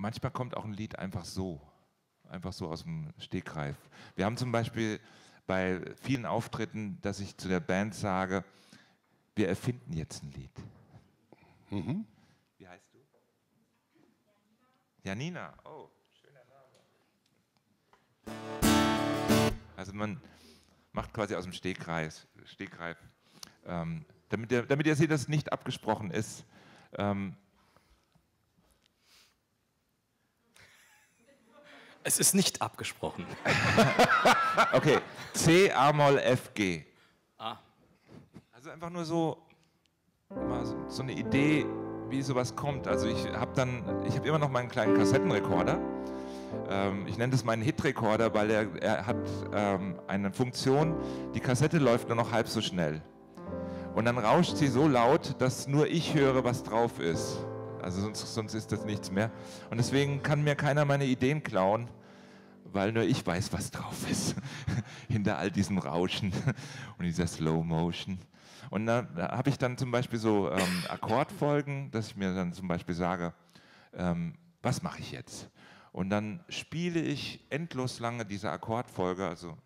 manchmal kommt auch ein Lied einfach so aus dem Stegreif. Wir haben zum Beispiel bei vielen Auftritten, dass ich zu der Band sage, wir erfinden jetzt ein Lied. Mhm. Wie heißt du? Janina, oh, schöner Name. Also man macht quasi aus dem Stegreif, damit ihr seht, dass es nicht abgesprochen ist. Es ist nicht abgesprochen. Okay, C, A-Moll, F, G. Ah. Also einfach nur so, mal so eine Idee, wie sowas kommt. Also ich habe immer noch meinen kleinen Kassettenrekorder. Ich nenne das meinen Hitrekorder, weil er hat eine Funktion, die Kassette läuft nur noch halb so schnell. Und dann rauscht sie so laut, dass nur ich höre, was drauf ist. Also sonst ist das nichts mehr. Und deswegen kann mir keiner meine Ideen klauen, weil nur ich weiß, was drauf ist. Hinter all diesem Rauschen und dieser Slow Motion. Und da habe ich dann zum Beispiel so Akkordfolgen, dass ich mir dann zum Beispiel sage, was mache ich jetzt? Und dann spiele ich endlos lange diese Akkordfolge, also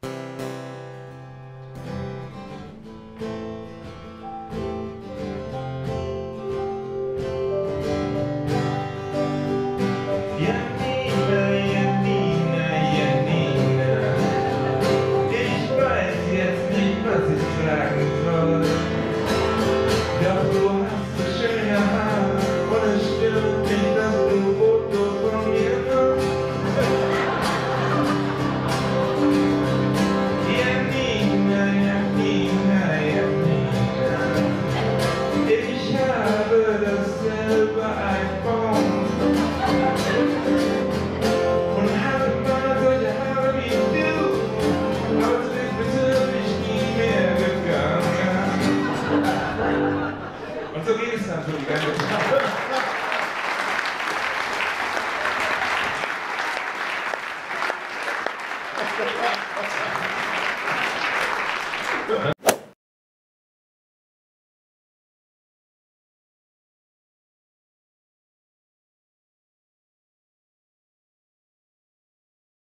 und so geht es dann so die ganze Zeit.